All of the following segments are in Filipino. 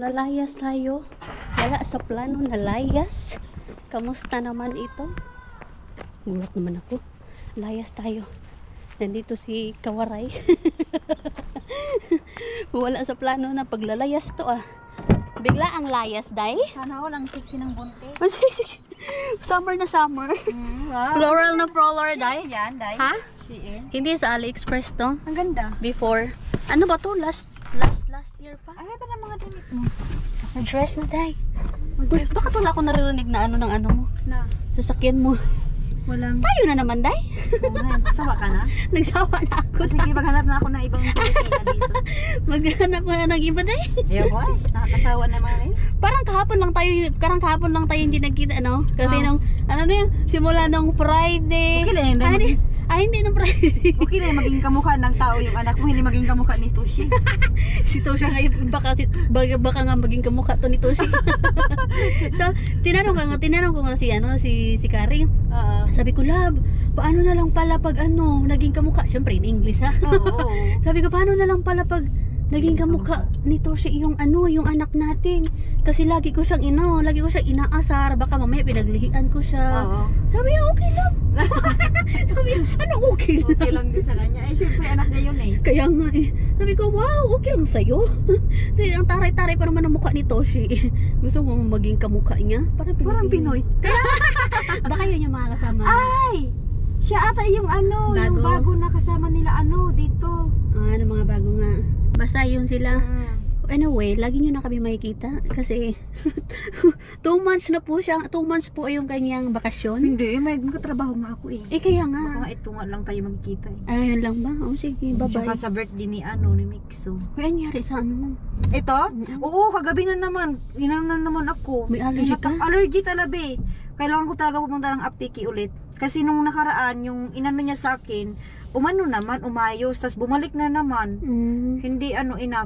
Lalayas tayo. Wala sa plano na layas. Kamusta naman ito? Gulat naman ako. Layas tayo. Nandito si Kawaray. Wala sa plano na paglalayas to ah. Bigla ang layas, day. Sana all ang sexy ng buntis. Summer na summer. Wow. Floral na floral, day. Yan, day. Ha? Shein. Hindi sa AliExpress to. Ang ganda. Before. Ano ba to? Last year pa. Ang ganda ng mga damit mo. Summer dress na, day. Bakit wala ako naririnig na ano ng ano mo? Na. Sasakyan mo. Walang. Tayo na naman, day. Sawa ka na? Nagsawa na ako. Sige, maghanap na ako ng ibang Pilipina dito. Maghanap na ng iba, day. Ayoko eh. Nakakasawa naman eh. Parang kahapon lang tayo hindi nagkita, ano? Kasi nung, ano na yun, simula nung Friday. Okay lang yun, hindi nung Friday. Okay na maging kamukha ng tao yung anak mo, hindi maging kamukha ni Toshi. Si Toshi ngayon, baka nga maging kamukha to ni Toshi. So, tinanong ko nga si Kari. Sabi ko, love, paano na lang pala pag naging kamukha? Siyempre, in English ha. Oo. Sabi ko, paano na lang pala pag naging kamukha ni Toshi yung yung anak natin. Kasi lagi ko siyang inaasar. Baka mamaya pinaglihian ko siya. Oo. Sabi niya, okay lang. Sabi niya, ano okay lang? Okay lang din sa kanya. Eh, syempre anak niya yun eh. Kaya nga eh. Sabi ko, wow, okay lang sa'yo. Kasi ang taray-taray pa naman ang mukha ni Toshi. Gusto mo maging kamukha niya? Parang Pinoy. Baka yun yung mga kasama. Ay! Siya ata yung yung bago na kasama nila dito. Ano mga bago nga. Basta yun sila. Anyway, lagi nyo na kami makikita. Kasi 2 months na po siya. 2 months po yung kanyang bakasyon. Hindi, may trabaho nga ako eh. Kaya nga. Baka nga ito nga lang tayo magkita eh. Ayun lang ba? O sige, bye-bye. Tsaka sa birthday ni Mixo. Kaya nangyari sa ano mo? Ito? Oo, kagabi na naman. Inano na naman ako. May allergy ka? Allergy talaga eh. Kailangan ko talaga pumunta ng aptiki ulit. Kasi nung nakaraan, yung inano niya sa akin, umayos. Tapos bumalik na naman. Hindi enough.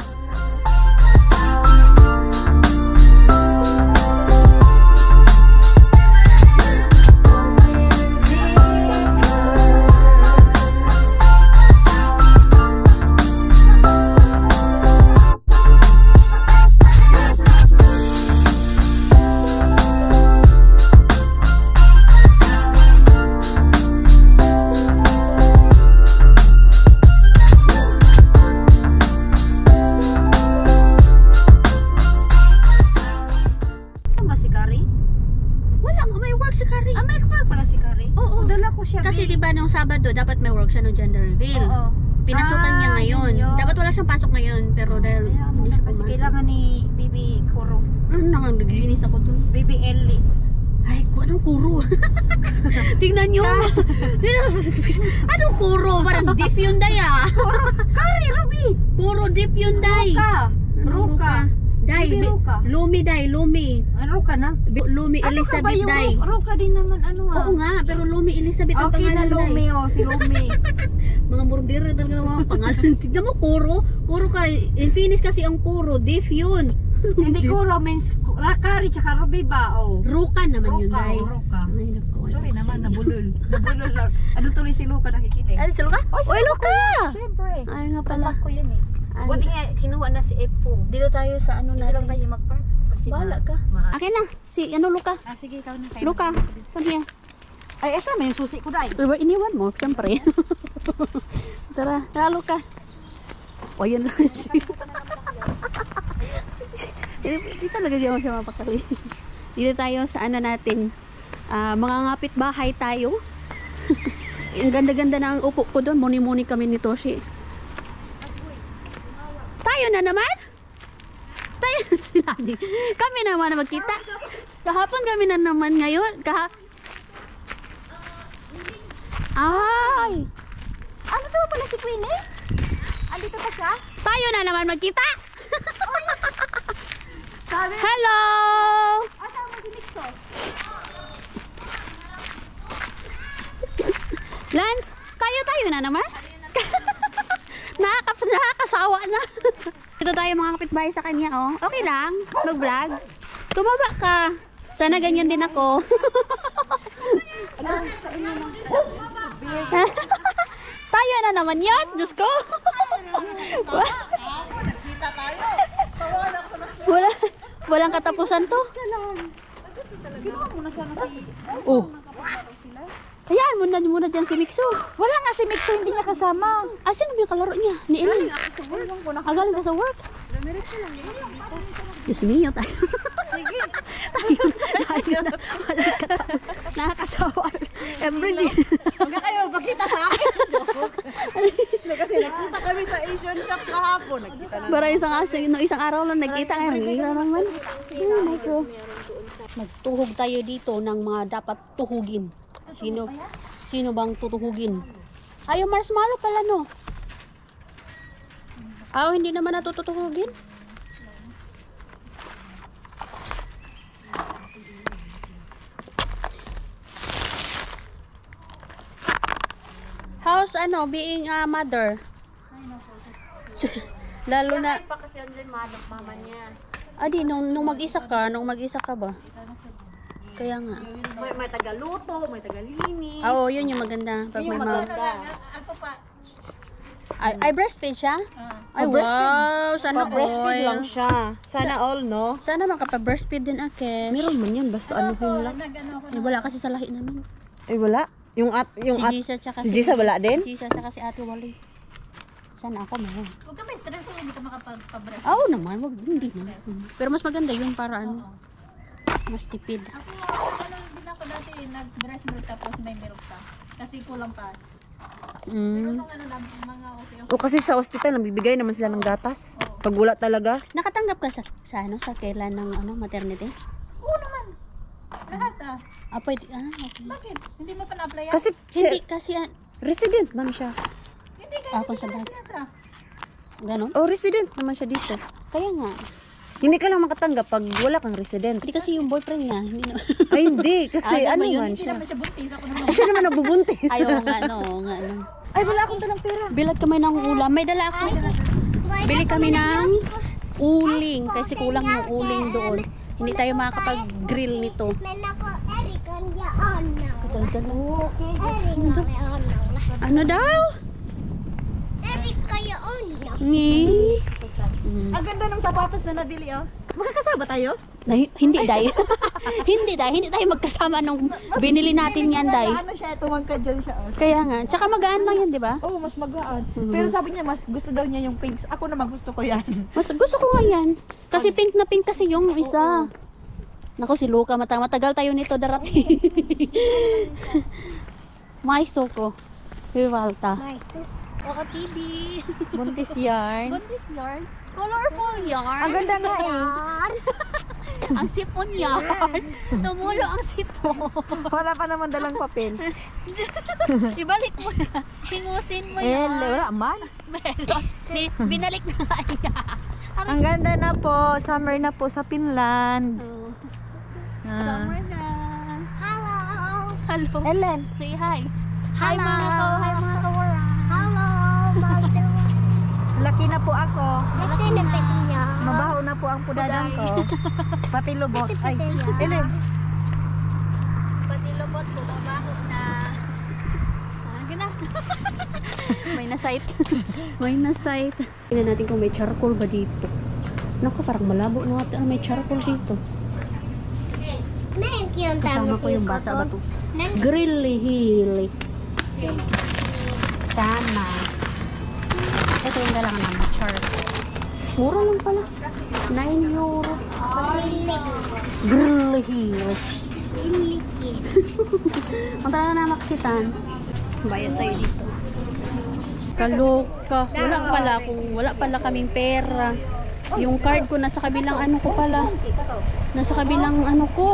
Kasi diba nung Sabado dapat may work siya no gender reveal. Oo. Pinasukan niya ngayon. Dapat wala siyang pasok ngayon pero dahil hindi siya kasi pumasok. kailangan ni Bibi Kuro. Naglinis ako dun. Bibi Ellie. Ay, anong kuro? Tingnan nyo. Anong kuro? Parang dip yun day ah. Kari, Ruby. Kuro dip yun day. Ruka. Day, Lumi day, Lumi. Ruka na? Lumi Elizabeth day. Ruka din naman Oo nga, pero Lumi Elizabeth ang okay pangalan day. Okay na Lumi si Lumi. Mga murder talaga ng mga pangalan. Tignan mo, Kuro. Kuro ka, in Finnish kasi ang Kuro, diff yun. Hindi Kuro means Rakari tsaka Ruby ba? Ruka naman yun day. Ruka. Ay, naku. Sorry naman, nabulol. Nabulol lang. Ano tuloy si Luka nakikinig? Ay, si Luka? Oy, Luka! Siyempre. Ay nga pala. Ko yan eh. Buti nga, kinuha na si Epo. Dito tayo sa ano Dito natin. lang tayo mag-park. Kasi bahala ka. Akin na. Si Luka. Sige, ikaw na kayo. Luka, come here. Ay, esa may susi ko dahil. Iniwan mo, siyempre. Tara, Luka. O, yan lang siya. Dito talaga siya mapakali. Dito tayo sa ano natin. Mga ngapit bahay tayo. Ang ganda-ganda na ang upo ko doon. Muni-muni kami ni Toshi. Tayo na naman? Tayo na sila. Kami naman na magkita. Kahapon kami na naman ngayon. Ay! Ano to pala si Queenie? Andito pa siya? Tayo na naman magkita. Sabi, Hello! asama si Mixo. Lance, tayo na naman. Nakakasawa na. Ito tayo mga kapitbahay sa kanya, oh. Okay lang, mag-vlog. Tumaba ka. Sana ganyan din ako. Tayo na naman yun, Diyos ko. Nagkita tayo. Tawa lang ko na. Walang katapusan to. Ginawa mo na sana si... Oh. Hayaan mo na dyan si Mixo. Wala nga si Mixo, hindi niya kasama. Ah, sino ba yung kalaro niya? Ni Ellen. Ako sa bulong ko na. Galing ka sa work. Damiritsa lang yun dito. Diyos mio tayo. Sige. tayo na. Walang katapusan. Nakakasawa. Everyday. Huwag na kayo magpakita sa akin. Kasi nakita kami sa Asian shop kahapon. Nagkita na. Para isang araw lang nagkita ngayon. Nagkita naman. Oh my God. Magtuhog tayo dito ng mga dapat tuhugin. Sino bang tutuhugin? Ay, yung marshmallow pala, no? Hindi naman natutuhugin. How's being a mother? Lalo na Pa kasi online mama niya. nung mag-isa ka ba? Kaya nga. May tagaluto, may tagalinis. Oo, yun yung maganda. Pag may maganda. Ay, breastfeed siya? Ay, wow! Sana Pa-breastfeed all. lang siya. Sana all, no? Sana makapa-breastfeed din, Ake. Meron man yan, basta ano lang. Wala kasi sa lahi namin. Ay, wala. Si Gisa tsaka si Gisa wala din? Si Gisa tsaka si Ate Wally. Sana ako meron. Huwag ka may stress kung hindi ka makapag-breast. Oo naman, hindi naman. Pero mas maganda yun para mas tipid. Ako, din ako dati, nag-breast milk tapos may milk pa. Kasi kulang pa. Pero nung lang, mga okay. O kasi sa ospital, nabibigay naman sila ng gatas. Pag wala talaga. Nakatanggap ka sa kailan ng maternity? Oo naman. Lahat Pwede. Okay. Bakit? Hindi mo pa na-apply? Kasi, Hindi kasi resident man siya. Hindi ka, Ako sa dati. nasa. Ganon? O, resident naman siya dito. Kaya nga. Hindi ka lang makatanggap pag wala kang resident. Hindi kasi yung boyfriend niya. Hindi na. Ay, hindi. Kasi Tama ano yun, man Hindi siya. naman siya buntis. Ako naman. Ay, siya naman nagbubuntis. Ayaw nga, no. Nga, no. Ay, wala akong dalang pera. Bilad kami ng ulam. May dala ako. Bili kami ng uling. Kasi kulang yung uling doon. Hindi tayo makakapag-grill nito. Ano daw? Ngi. Ang ganda ng sapatos na nabili, oh. Magkakasama tayo? Hindi, Day. Hindi tayo magkasama nung binili natin yan, Day. Ano siya, tumangkad dyan siya, oh. Kaya nga. Tsaka magaan lang yan, di ba? Oo, mas magaan. Pero sabi niya, mas gusto daw niya yung pinks. Ako naman gusto ko yan. Mas gusto ko nga yan. Kasi pink na pink kasi yung isa. Nako, si Luca, matagal tayo nito darating. Mais to ko. Vivalta. Ako TV. Buntis yarn. Buntis yarn. Colorful yarn. Ang ganda nga eh. Ang sipon yarn. Tumulo ang sipon. Wala pa naman dalang papel. Ibalik mo na. Hingusin mo Eh, yan. wala man. Meron. Binalik na nga niya. Ang ganda na po. Summer na po sa Finland. Summer na. Hello. Ellen. Say hi. Hi, Hi mga kawara. Laki na po ako. Kasi napit niya. Mabaho na po ang pudadan ko. Pati lubot. Ay, Ellen. Pati lubot ko, mabaho na. Gina. May na-sight. May na-sight. Tingnan natin kung may charcoal ba dito. Naku, parang malabo na natin. May charcoal dito. Kasama ko yung bata ba to? Grilly hili. Tama. Ito yung dalang naman. Charcoal. Mura lang pala. 9 euro. Grilly hili. Punta na na Maksitan. Bayad tayo dito. Kaloka. Wala pala kaming pera. Yung card ko nasa kabilang ano ko pala. Nasa kabilang ano ko.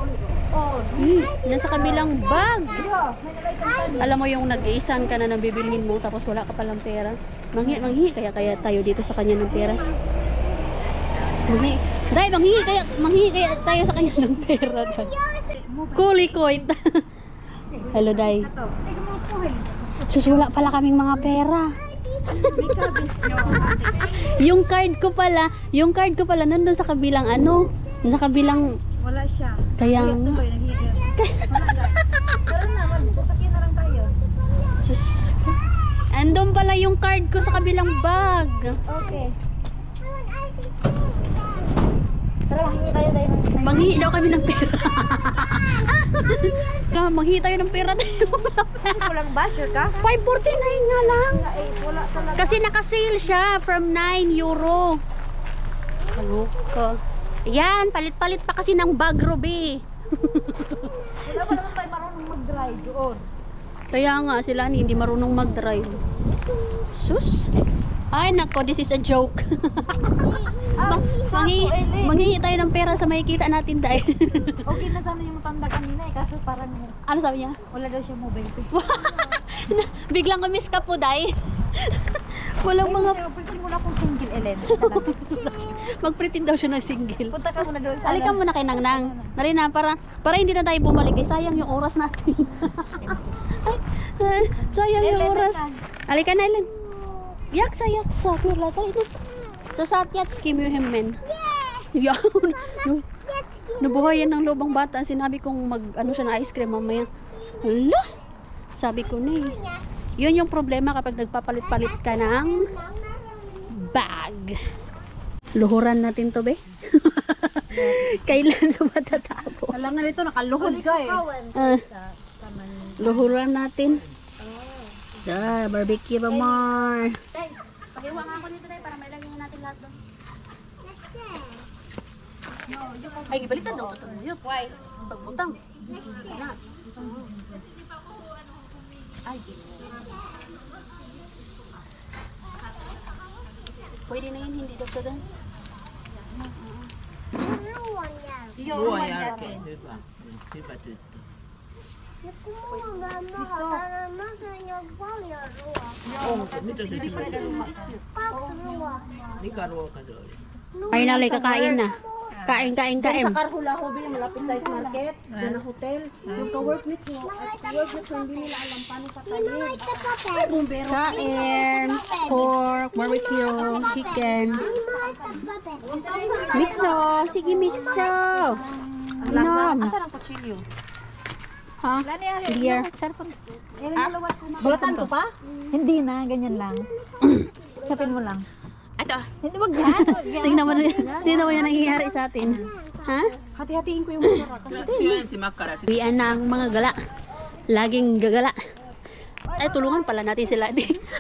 Nasa kabilang bag. Alam mo yung nag-iisan ka na nabibilhin mo tapos wala ka palang pera. Manghi kaya tayo dito sa kanya ng pera. Manghi kaya tayo sa kanya ng pera. Kulikoit. Hello, Day. Sus, wala pala kaming mga pera. Yung card ko pala nandun sa kabilang ano, sa kabilang. Wala siya. Kaya Ay, ito ba yung naghihiga? Wala na. Tara na, sasakyan na lang tayo. Sus. Andun pala yung card ko sa kabilang bag. Okay. Tara, hingi tayo tayo. Manghihi daw kami ng pera. Manghihi tayo ng pera tayo. Saan ko lang ba? Sure ka? 5.49 nga lang. Sa 8, wala talaga. Kasi naka-sale siya from 9 euro. Kaloka. Yan, palit-palit pa kasi ng bag, Ruby. Wala pa naman tayo marunong mag-drive doon. Kaya nga, sila hindi marunong mag-drive. Sus. Ay, nako, this is a joke. Manghihi tayo ng pera sa makikita natin dahil. Okay na sana yung tanda kanina eh, kaso parang Ano sabi niya? wala daw siya mobile pay. Biglang umiss ka po, Day. Walang mga... Pretend mo na kung single, Ellen. Mag-pretend daw siya ng single. Punta ka muna doon sa... Halika muna kay Nangnang. Narina, para hindi na tayo bumalik. Eh, sayang yung oras natin. Sayang yung oras. Halika na, Ellen. Yaksa. Kaya tayo na. So, satyatski mo yung men. Yan. Nabuhayan ng lobang bata. Sinabi kong ano siya na ice cream mamaya. Hala. Sabi ko na eh. Yun yung problema kapag nagpapalit-palit ka ng bag. Luhuran natin to, be. Kailan ito matatapos? Alam na nito, nakaluhod ka eh. Luhuran natin. Barbecue ba more? Pakiwa nga ako nito tayo para may lagyan natin lahat doon. Ay, gibalitan daw. Yun, why? Pagbutang. Ay, pwede na yun, hindi daw doon. Ruwan yan. Finally, kakain na. Kain. Sa Carhula Hobby, malapit sa Ice Market, dyan na hotel. Yung ka-workmate mo, at ka-workmate mo, hindi nila alam paano patayin. Kain, pork, barbecue, chicken. Mixo, sige mixo. Ang lasa, Inom. asan ang kutsilyo? Ha? Dear. Bulatan ko pa? Hindi na, ganyan lang. Sapin mo lang. Ito. Hindi, wag yan. Tingnan mo yung nangyayari sa atin. Ha? Hati-hatiin ko yung mukha kasi. Uwian na ang mga gala. Laging gagala. Ay, tulungan pala natin sila.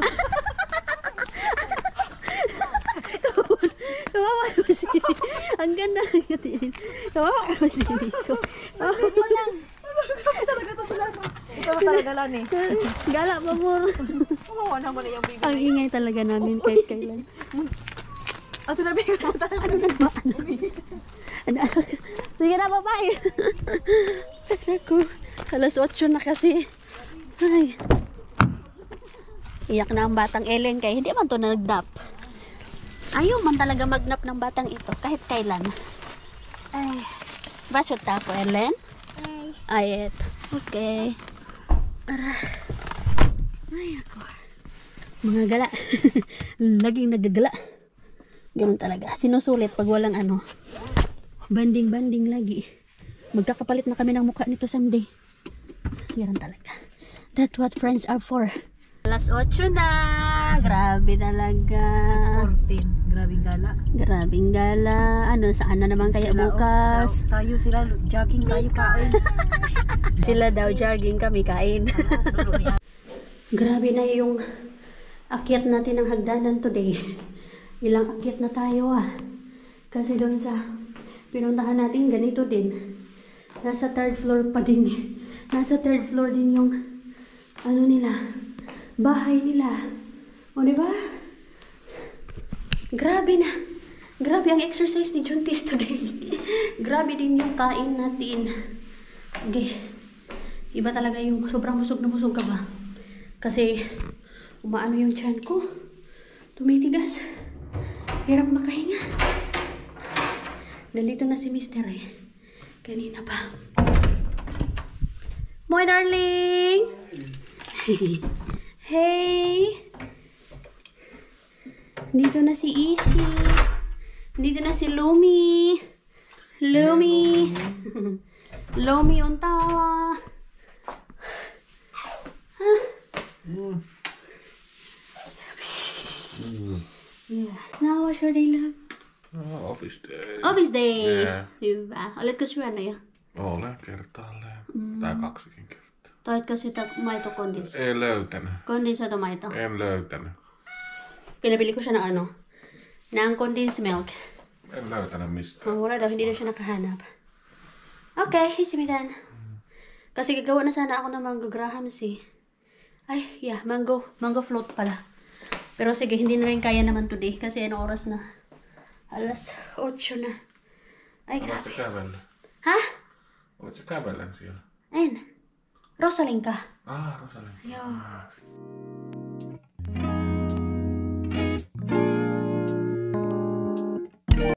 Kawawa naman si Nico. Ang ganda ng gatiin. Kawawa naman si Nico. Ito na talaga lang eh. Gala pa mo. Kumawa naman na yung baby. Ang ingay talaga namin kahit kailan. Ato na baby. Sige na, babae. Ako. Alas 8 na kasi. Ay. Iyak na ang batang Ellen kaya hindi man to nag-nap. Ayaw man talaga mag-nap ng batang ito kahit kailan. Ay. Basot ako, Ellen? Ay, eto. Okay. Ay, ako. Mga gala. Laging nagagala. Ganun talaga. Sinusulit pag walang ano. Banding-banding lagi. Magkakapalit na kami ng mukha nito someday. Ganun talaga. That's what friends are for. Alas 8 na. Grabe talaga. 14. Grabing gala. Grabing gala. Ano, saan na naman kaya Sila, bukas? Tayo sila, jogging tayo kain. Sila daw jogging, kami kain. Grabe na yung akyat natin ng hagdanan today. Ilang akyat na tayo ah. Kasi doon sa pinuntahan natin ganito din. Nasa third floor pa din. Nasa third floor din yung ano nila, bahay nila. O diba? Grabe na. Grabe ang exercise ni Juntis today. Grabe din yung kain natin. Okay. Iba talaga yung sobrang busog na busog ka ba? Kasi umaano yung tiyan ko. Tumitigas. Hirap makahinga. Nandito na si Mr. eh. Kanina pa. Boy darling! Hey! Dito na si Easy. Dito na si Lumi. Lumi. Lumi untawa. Yeah. Now what's your day, love? Office day. Office day! Yeah. Hyvä. Oletko syönyt jo? Olen kertaalleen. Tai kaksikin kertaa. Toitko sitä maitokondis? Ei löytänyt. Kondensoitumaito. En löytänyt. Pinapili ko siya ng ano? Ng condensed milk. En löytänyt mistään. Wala daw, hindi daw siya nakahanap. Okay, isimitan. Kasi gagawa na sana ako ng mango grahams eh. Ay, yeah, mango float pala. Pero sige, hindi na rin kaya naman today. Kasi ano oras na? Alas 8 na. Ay, Oletko grabe. kävellä? Ha? Oletko kävellen siellä? En. Rosalind ka? Rosalind. Joo.